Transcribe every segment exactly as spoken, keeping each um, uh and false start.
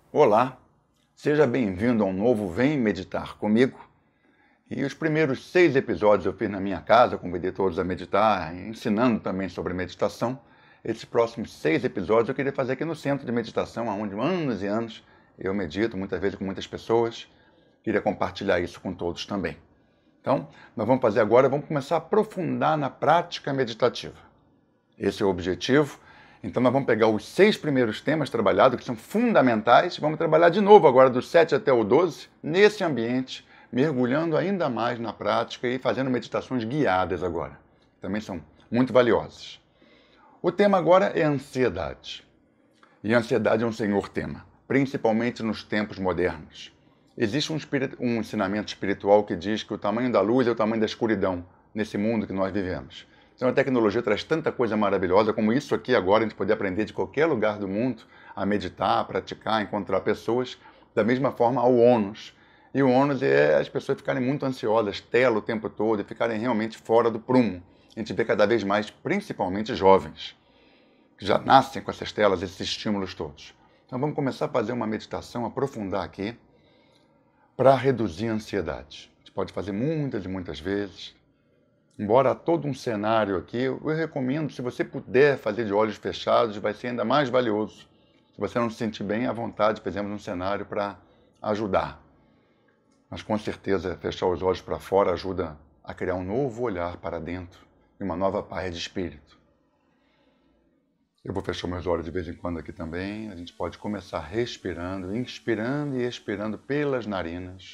Olá, seja bem-vindo a um novo Vem Meditar comigo. E os primeiros seis episódios eu fiz na minha casa, convidei todos a meditar, ensinando também sobre meditação. Esses próximos seis episódios eu queria fazer aqui no centro de meditação, onde anos e anos eu medito, muitas vezes com muitas pessoas. Queria compartilhar isso com todos também. Então, nós vamos fazer agora, vamos começar a aprofundar na prática meditativa. Esse é o objetivo. Então nós vamos pegar os seis primeiros temas trabalhados, que são fundamentais, vamos trabalhar de novo agora do sete até o doze, nesse ambiente, mergulhando ainda mais na prática e fazendo meditações guiadas agora. Também são muito valiosas. O tema agora é ansiedade. E a ansiedade é um senhor tema, principalmente nos tempos modernos. Existe um, espirit... um ensinamento espiritual que diz que o tamanho da luz é o tamanho da escuridão nesse mundo que nós vivemos. Então a tecnologia traz tanta coisa maravilhosa, como isso aqui agora, a gente poder aprender de qualquer lugar do mundo a meditar, a praticar, a encontrar pessoas, da mesma forma ao ônus. E o ônus é as pessoas ficarem muito ansiosas, tela o tempo todo, e ficarem realmente fora do prumo. A gente vê cada vez mais, principalmente jovens, que já nascem com essas telas, esses estímulos todos. Então vamos começar a fazer uma meditação, aprofundar aqui, para reduzir a ansiedade. A gente pode fazer muitas e muitas vezes. Embora há todo um cenário aqui, eu recomendo, se você puder fazer de olhos fechados, vai ser ainda mais valioso. Se você não se sentir bem à vontade, fizemos um cenário para ajudar. Mas com certeza, fechar os olhos para fora ajuda a criar um novo olhar para dentro e uma nova paz de espírito. Eu vou fechar meus olhos de vez em quando aqui também. A gente pode começar respirando, inspirando e expirando pelas narinas.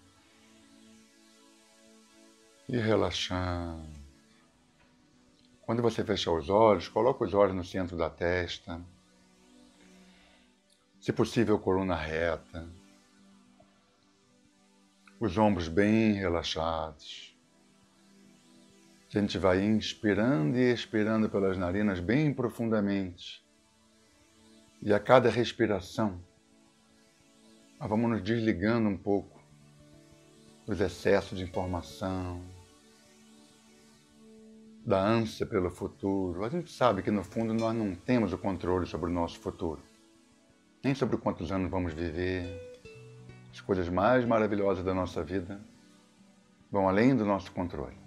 E relaxando. Quando você fechar os olhos, coloque os olhos no centro da testa. Se possível, coluna reta. Os ombros bem relaxados. A gente vai inspirando e expirando pelas narinas bem profundamente. E a cada respiração, nós vamos nos desligando um pouco dos excessos de informação, da ânsia pelo futuro. A gente sabe que, no fundo, nós não temos o controle sobre o nosso futuro. Nem sobre quantos anos vamos viver. As coisas mais maravilhosas da nossa vida vão além do nosso controle.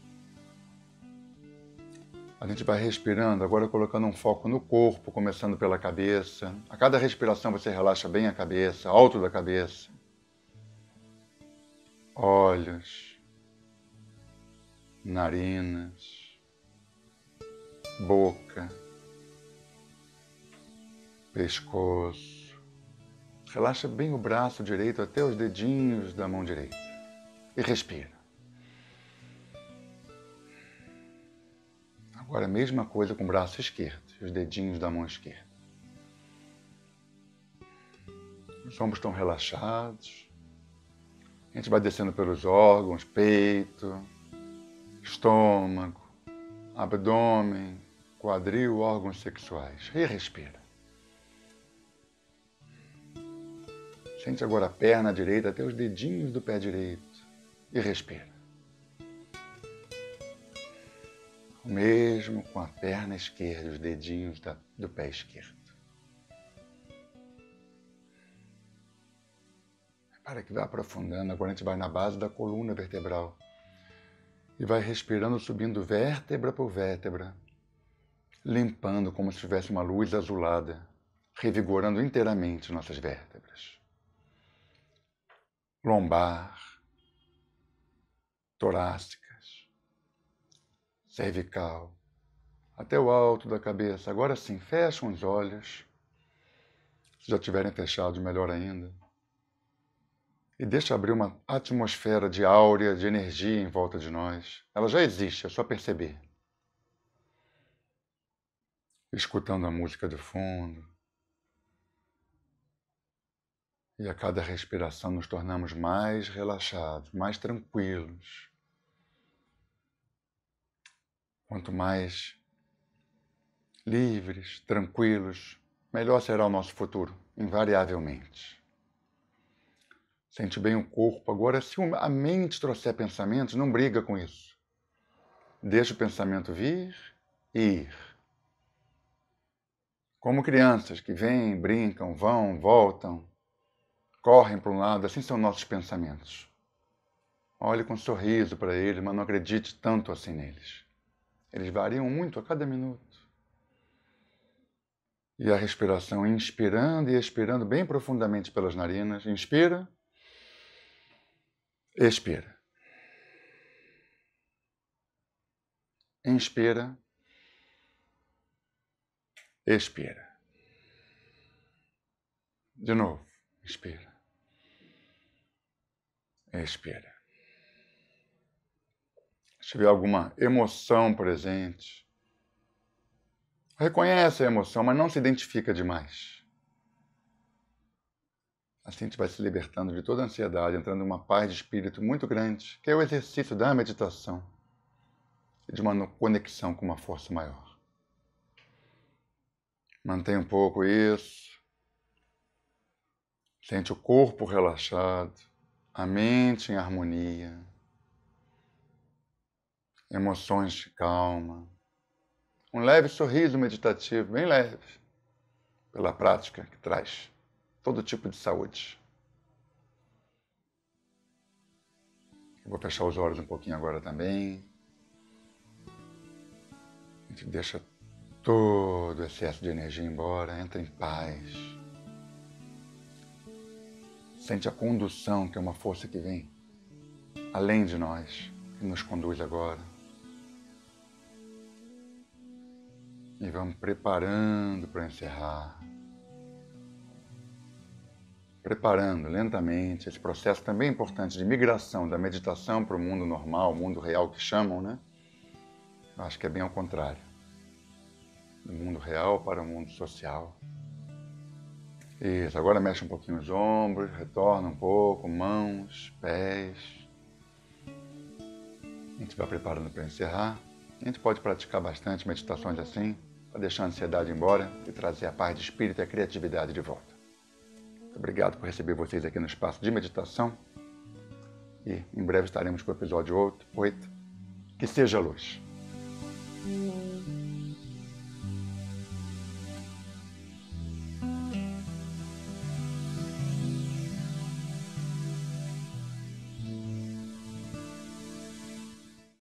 A gente vai respirando, agora colocando um foco no corpo, começando pela cabeça. A cada respiração você relaxa bem a cabeça, alto da cabeça. Olhos, narinas, boca, pescoço. Relaxa bem o braço direito até os dedinhos da mão direita. E respira. Agora a mesma coisa com o braço esquerdo, os dedinhos da mão esquerda. Os ombros estão relaxados. A gente vai descendo pelos órgãos, peito, estômago, abdômen, quadril, órgãos sexuais. E respira. Sente agora a perna direita até os dedinhos do pé direito. E respira. O mesmo com a perna esquerda, os dedinhos da, do pé esquerdo. Para que vai aprofundando, agora a gente vai na base da coluna vertebral. E vai respirando, subindo vértebra por vértebra, limpando como se tivesse uma luz azulada, revigorando inteiramente nossas vértebras. Lombar, torácicas, cervical, até o alto da cabeça. Agora sim, fecham os olhos. Se já tiverem fechados, melhor ainda. E deixa abrir uma atmosfera de áurea, de energia em volta de nós. Ela já existe, é só perceber. Escutando a música de fundo. E a cada respiração nos tornamos mais relaxados, mais tranquilos. Quanto mais livres, tranquilos, melhor será o nosso futuro, invariavelmente. Sente bem o corpo. Agora, se a mente trouxer pensamentos, não briga com isso. Deixa o pensamento vir e ir. Como crianças que vêm, brincam, vão, voltam, correm para um lado, assim são nossos pensamentos. Olhe com um sorriso para eles, mas não acredite tanto assim neles. Eles variam muito a cada minuto. E a respiração, inspirando e expirando bem profundamente pelas narinas. Inspira, expira. Inspira, expira. De novo, inspira, expira. Se tiver alguma emoção presente, reconhece a emoção, mas não se identifica demais. Assim a gente vai se libertando de toda a ansiedade, entrando em uma paz de espírito muito grande, que é o exercício da meditação e de uma conexão com uma força maior. Mantém um pouco isso. Sente o corpo relaxado, a mente em harmonia, emoções de calma. Um leve sorriso meditativo, bem leve, pela prática que traz todo tipo de saúde. Eu vou fechar os olhos um pouquinho agora também. A gente deixa todo o excesso de energia embora, entra em paz. Sente a condução, que é uma força que vem além de nós, que nos conduz agora. E vamos preparando para encerrar. Preparando lentamente esse processo também importante de migração da meditação para o mundo normal, o mundo real que chamam, né? Eu acho que é bem ao contrário. Do mundo real para o mundo social. Isso, agora mexe um pouquinho os ombros, retorna um pouco, mãos, pés. A gente vai preparando para encerrar. A gente pode praticar bastante meditações assim, para deixar a ansiedade embora e trazer a paz de espírito e a criatividade de volta. Muito obrigado por receber vocês aqui no espaço de meditação. E em breve estaremos com o episódio oito. Que seja luz.